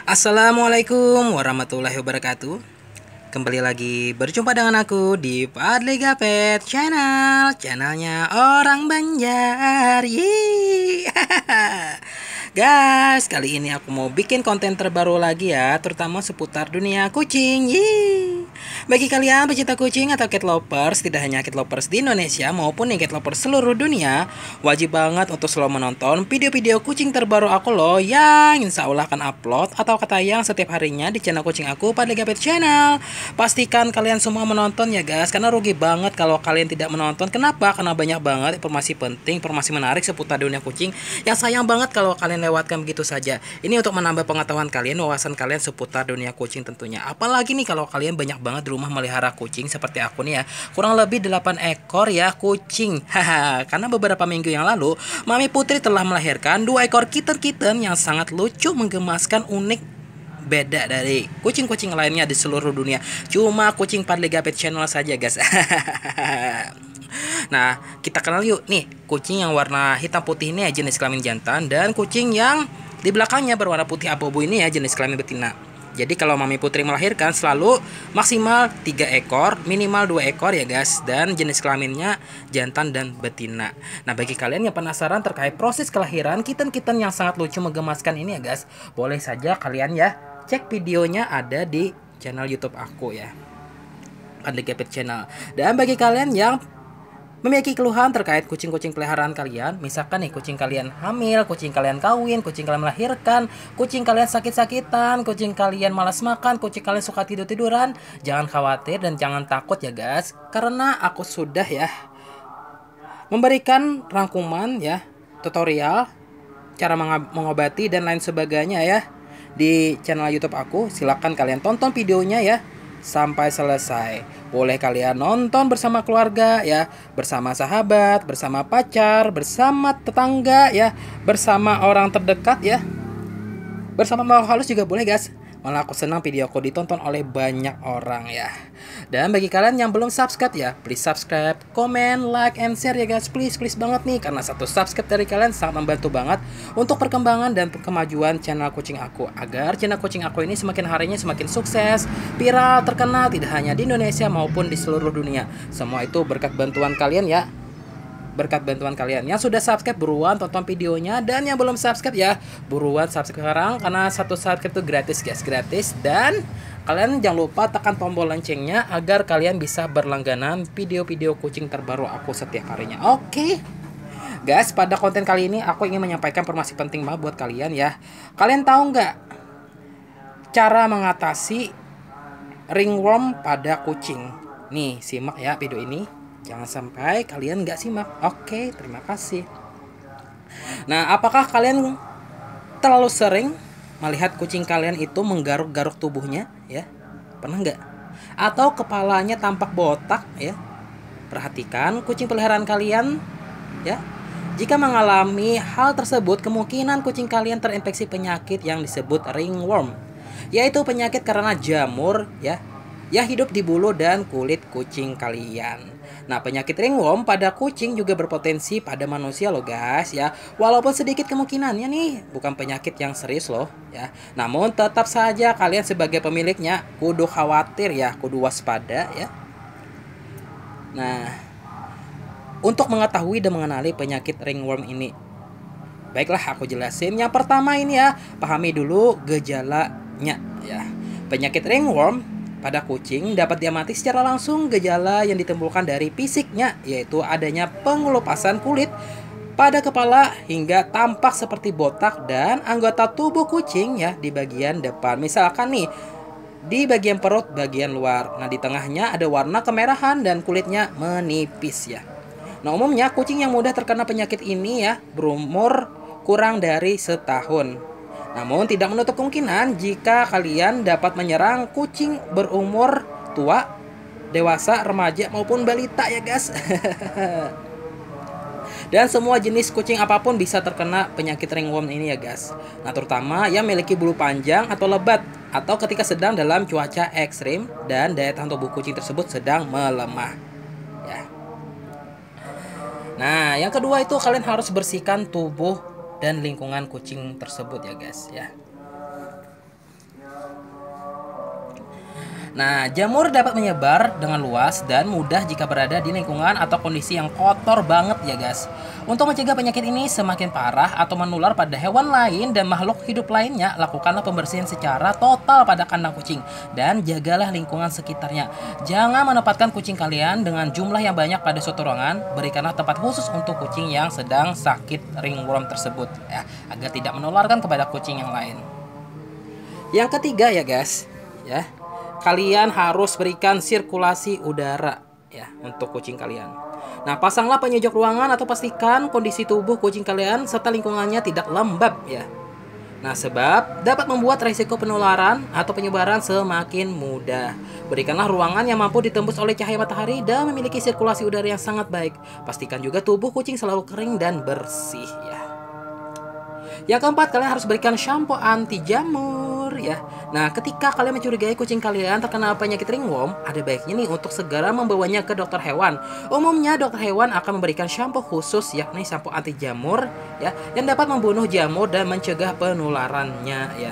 Assalamualaikum warahmatullahi wabarakatuh. Kembali lagi berjumpa dengan aku di Padlega Pet Channel, channelnya orang Banjar. Yeay. Guys, kali ini aku mau bikin konten terbaru lagi ya, terutama seputar dunia kucing. Yeay. Bagi kalian pecinta kucing atau cat lovers, tidak hanya cat lovers di Indonesia maupun cat lovers seluruh dunia, wajib banget untuk selalu menonton video-video kucing terbaru aku loh, yang insya Allah akan upload atau tayang setiap harinya di channel kucing aku Padlega Pet Channel. Pastikan kalian semua menonton ya guys, karena rugi banget kalau kalian tidak menonton. Kenapa? Karena banyak banget informasi penting, informasi menarik seputar dunia kucing yang sayang banget kalau kalian lewatkan begitu saja. Ini untuk menambah pengetahuan kalian, wawasan kalian seputar dunia kucing tentunya. Apalagi nih kalau kalian banyak banget di rumah melihara kucing seperti aku nih ya. Kurang lebih 8 ekor ya kucing. Haha, karena beberapa minggu yang lalu Mami Putri telah melahirkan 2 ekor kitten-kitten yang sangat lucu, menggemaskan, unik, beda dari kucing-kucing lainnya di seluruh dunia. Cuma kucing Padlega Pet Channel saja guys. Nah, kita kenal yuk nih kucing yang warna hitam putih ini ya, jenis kelamin jantan, dan kucing yang di belakangnya berwarna putih abu-abu ini ya, jenis kelamin betina. Jadi kalau Mami Putri melahirkan selalu maksimal 3 ekor, minimal 2 ekor ya guys, dan jenis kelaminnya jantan dan betina. Nah, bagi kalian yang penasaran terkait proses kelahiran kitten-kitten yang sangat lucu menggemaskan ini ya guys, boleh saja kalian ya cek videonya, ada di channel YouTube aku ya, Padlega Pet Channel. Dan bagi kalian yang memiliki keluhan terkait kucing-kucing peliharaan kalian, misalkan nih kucing kalian hamil, kucing kalian kawin, kucing kalian melahirkan, kucing kalian sakit-sakitan, kucing kalian malas makan, kucing kalian suka tidur-tiduran, jangan khawatir dan jangan takut ya guys, karena aku sudah ya memberikan rangkuman ya, tutorial cara mengobati dan lain sebagainya ya di channel YouTube aku. Silahkan kalian tonton videonya ya sampai selesai. Boleh kalian nonton bersama keluarga ya, bersama sahabat, bersama pacar, bersama tetangga ya, bersama orang terdekat ya, bersama makhluk halus juga boleh guys. Malah aku senang video aku ditonton oleh banyak orang ya. Dan bagi kalian yang belum subscribe ya, please subscribe, comment, like, and share ya guys. Please banget nih, karena satu subscribe dari kalian sangat membantu banget untuk perkembangan dan kemajuan channel kucing aku, agar channel kucing aku ini semakin harinya semakin sukses, viral, terkenal, tidak hanya di Indonesia maupun di seluruh dunia. Semua itu berkat bantuan kalian ya. Berkat bantuan kalian. Yang sudah subscribe buruan tonton videonya, dan yang belum subscribe ya buruan subscribe sekarang, karena satu subscribe itu gratis guys, gratis. Dan kalian jangan lupa tekan tombol loncengnya agar kalian bisa berlangganan video-video kucing terbaru aku setiap harinya. Oke guys, pada konten kali ini aku ingin menyampaikan informasi penting banget buat kalian ya. Kalian tahu nggak cara mengatasi ringworm pada kucing? Nih, simak ya video ini, jangan sampai kalian nggak simak. Oke, terima kasih. Nah, apakah kalian terlalu sering melihat kucing kalian itu menggaruk-garuk tubuhnya ya? Pernah nggak? Atau kepalanya tampak botak ya? Perhatikan kucing peliharaan kalian ya. Jika mengalami hal tersebut, kemungkinan kucing kalian terinfeksi penyakit yang disebut ringworm, yaitu penyakit karena jamur ya, yang hidup di bulu dan kulit kucing kalian. Nah, penyakit ringworm pada kucing juga berpotensi pada manusia loh guys ya. Walaupun sedikit kemungkinannya nih, bukan penyakit yang serius loh ya. Namun tetap saja kalian sebagai pemiliknya kudu khawatir ya, kudu waspada ya. Nah, untuk mengetahui dan mengenali penyakit ringworm ini, baiklah aku jelasin. Yang pertama ini ya, pahami dulu gejalanya ya. Penyakit ringworm pada kucing dapat diamati secara langsung. Gejala yang ditimbulkan dari fisiknya yaitu adanya pengelupasan kulit pada kepala hingga tampak seperti botak dan anggota tubuh kucing ya di bagian depan. Misalkan nih di bagian perut bagian luar. Nah, di tengahnya ada warna kemerahan dan kulitnya menipis ya. Nah, umumnya kucing yang mudah terkena penyakit ini ya berumur kurang dari setahun. Namun tidak menutup kemungkinan jika kalian dapat menyerang kucing berumur tua, dewasa, remaja maupun balita ya guys. Dan semua jenis kucing apapun bisa terkena penyakit ringworm ini ya guys. Nah, terutama yang memiliki bulu panjang atau lebat, atau ketika sedang dalam cuaca ekstrim dan daya tahan tubuh kucing tersebut sedang melemah ya. Nah, yang kedua itu kalian harus bersihkan tubuh dan lingkungan kucing tersebut ya guys ya. Nah, jamur dapat menyebar dengan luas dan mudah jika berada di lingkungan atau kondisi yang kotor banget ya guys. Untuk mencegah penyakit ini semakin parah atau menular pada hewan lain dan makhluk hidup lainnya, lakukanlah pembersihan secara total pada kandang kucing dan jagalah lingkungan sekitarnya. Jangan menempatkan kucing kalian dengan jumlah yang banyak pada suatu ruangan. Berikanlah tempat khusus untuk kucing yang sedang sakit ringworm tersebut ya, agar tidak menularkan kepada kucing yang lain. Yang ketiga ya guys, ya. Kalian harus berikan sirkulasi udara ya untuk kucing kalian. Nah, pasanglah penyejok ruangan atau pastikan kondisi tubuh kucing kalian serta lingkungannya tidak lembab ya. Nah, sebab dapat membuat risiko penularan atau penyebaran semakin mudah. Berikanlah ruangan yang mampu ditembus oleh cahaya matahari dan memiliki sirkulasi udara yang sangat baik. Pastikan juga tubuh kucing selalu kering dan bersih ya. Yang keempat, kalian harus berikan shampoo anti jamur ya. Nah, ketika kalian mencurigai kucing kalian terkena penyakit ringworm, ada baiknya nih untuk segera membawanya ke dokter hewan. Umumnya dokter hewan akan memberikan shampoo khusus yakni shampoo anti jamur ya, yang dapat membunuh jamur dan mencegah penularannya ya.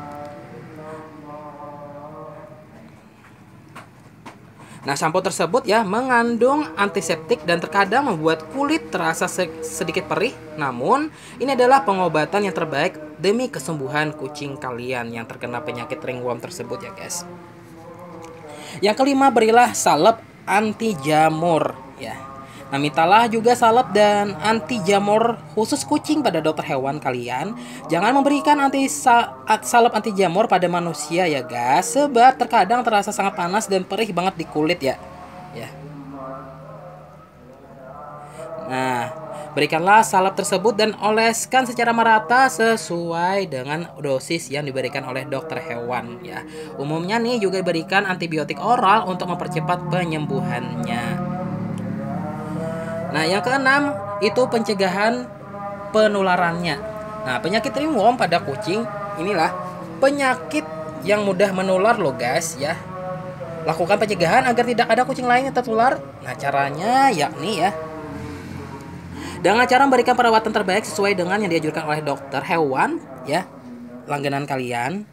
Nah, sampo tersebut ya mengandung antiseptik dan terkadang membuat kulit terasa sedikit perih. Namun, ini adalah pengobatan yang terbaik demi kesembuhan kucing kalian yang terkena penyakit ringworm tersebut ya, guys. Yang kelima, berilah salep anti jamur ya. Nah, mintalah juga salep dan anti jamur khusus kucing pada dokter hewan kalian. Jangan memberikan salep anti jamur pada manusia ya guys, sebab terkadang terasa sangat panas dan perih banget di kulit ya. Nah, berikanlah salep tersebut dan oleskan secara merata sesuai dengan dosis yang diberikan oleh dokter hewan ya. Umumnya nih juga diberikan antibiotik oral untuk mempercepat penyembuhannya. Nah, yang keenam itu pencegahan penularannya. Nah, penyakit ringworm pada kucing inilah penyakit yang mudah menular loh guys ya. Lakukan pencegahan agar tidak ada kucing lain yang tertular. Nah, caranya yakni ya, dengan cara memberikan perawatan terbaik sesuai dengan yang dianjurkan oleh dokter hewan ya, langganan kalian.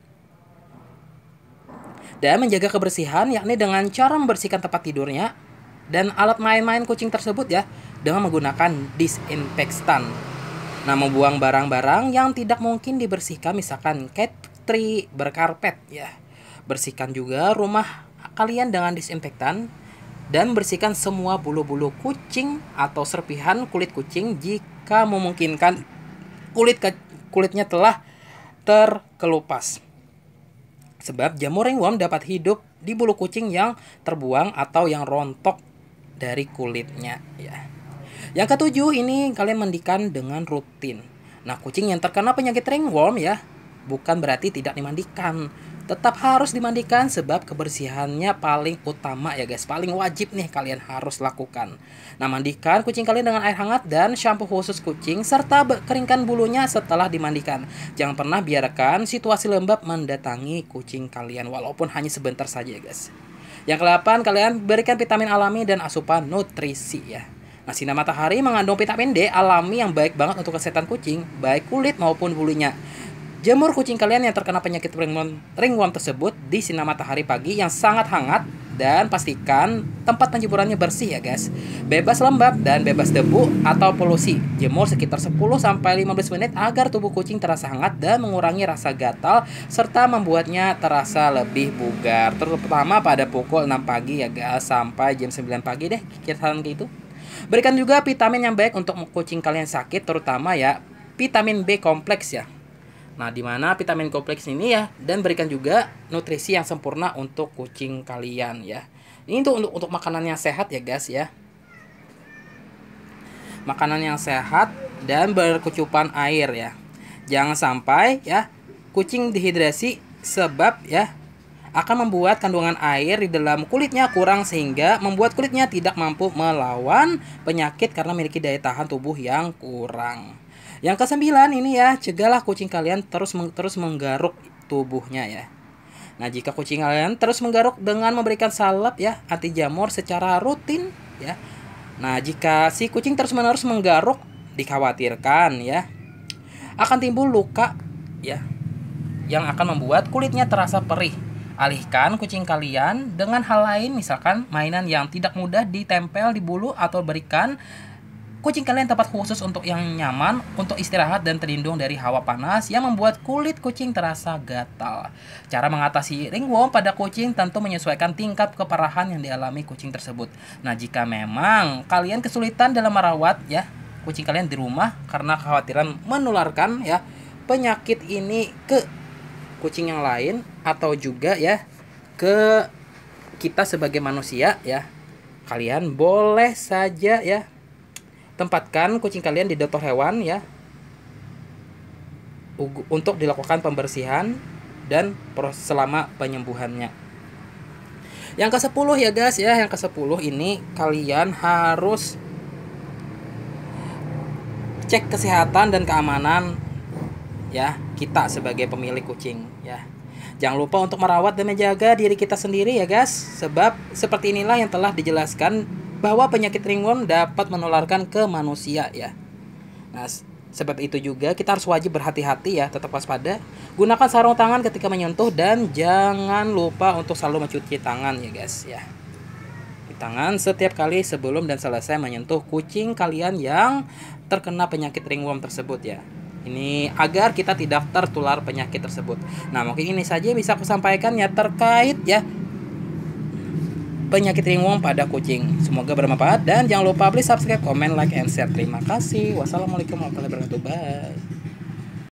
Dan menjaga kebersihan yakni dengan cara membersihkan tempat tidurnya dan alat main-main kucing tersebut ya, dengan menggunakan disinfektan. Nah, membuang barang-barang yang tidak mungkin dibersihkan, misalkan cat tree berkarpet ya. Bersihkan juga rumah kalian dengan disinfektan dan bersihkan semua bulu-bulu kucing atau serpihan kulit kucing jika memungkinkan kulitnya telah terkelupas. Sebab jamur ringworm dapat hidup di bulu kucing yang terbuang atau yang rontok dari kulitnya ya. Yang ketujuh, ini kalian mandikan dengan rutin. Nah, kucing yang terkena penyakit ringworm ya, bukan berarti tidak dimandikan. Tetap harus dimandikan sebab kebersihannya paling utama ya guys. Paling wajib nih kalian harus lakukan. Nah, mandikan kucing kalian dengan air hangat dan shampoo khusus kucing serta keringkan bulunya setelah dimandikan. Jangan pernah biarkan situasi lembab mendatangi kucing kalian walaupun hanya sebentar saja ya guys. Yang ke-8, kalian berikan vitamin alami dan asupan nutrisi ya. Nah, sinar matahari mengandung vitamin D alami yang baik banget untuk kesehatan kucing, baik kulit maupun bulunya. Jemur kucing kalian yang terkena penyakit ringworm tersebut di sinar matahari pagi yang sangat hangat dan pastikan tempat penjemurannya bersih ya guys. Bebas lembab dan bebas debu atau polusi. Jemur sekitar 10-15 menit agar tubuh kucing terasa hangat dan mengurangi rasa gatal serta membuatnya terasa lebih bugar. Terutama pada pukul 6 pagi ya guys sampai jam 9 pagi deh, kisaran gitu. Berikan juga vitamin yang baik untuk kucing kalian sakit, terutama ya vitamin B kompleks ya. Nah, di mana vitamin kompleks ini ya, dan berikan juga nutrisi yang sempurna untuk kucing kalian ya. Ini untuk makanan yang sehat ya guys ya. Makanan yang sehat dan berkecupan air ya. Jangan sampai ya kucing dehidrasi sebab ya akan membuat kandungan air di dalam kulitnya kurang sehingga membuat kulitnya tidak mampu melawan penyakit karena memiliki daya tahan tubuh yang kurang. Yang ke-9 ini ya, cegahlah kucing kalian terus menggaruk tubuhnya ya. Nah, jika kucing kalian terus menggaruk dengan memberikan salep ya anti jamur secara rutin ya. Nah, jika si kucing terus-menerus menggaruk, dikhawatirkan ya akan timbul luka ya yang akan membuat kulitnya terasa perih Alihkan kucing kalian dengan hal lain, misalkan mainan yang tidak mudah ditempel di bulu, atau berikan kucing kalian tempat khusus untuk yang nyaman untuk istirahat dan terlindung dari hawa panas yang membuat kulit kucing terasa gatal. Cara mengatasi ringworm pada kucing tentu menyesuaikan tingkat keparahan yang dialami kucing tersebut. Nah, jika memang kalian kesulitan dalam merawat ya kucing kalian di rumah karena kekhawatiran menularkan ya penyakit ini ke kucing yang lain, atau juga ya ke kita sebagai manusia ya, kalian boleh saja ya tempatkan kucing kalian di dokter hewan ya untuk dilakukan pembersihan dan selama penyembuhannya. Yang ke-10 ya guys ya, yang ke-10 ini kalian harus cek kesehatan dan keamanan ya kita sebagai pemilik kucing ya. Jangan lupa untuk merawat dan menjaga diri kita sendiri ya guys, sebab seperti inilah yang telah dijelaskan bahwa penyakit ringworm dapat menularkan ke manusia ya. Nah, sebab itu juga kita harus wajib berhati-hati ya, tetap waspada. Gunakan sarung tangan ketika menyentuh dan jangan lupa untuk selalu mencuci tangan ya guys ya. Di tangan setiap kali sebelum dan selesai menyentuh kucing kalian yang terkena penyakit ringworm tersebut ya. Ini agar kita tidak tertular penyakit tersebut. Nah, mungkin ini saja bisa aku sampaikan ya terkait ya penyakit ringworm pada kucing. Semoga bermanfaat dan jangan lupa please subscribe, comment, like, and share. Terima kasih. Wassalamualaikum warahmatullahi wabarakatuh. Bye.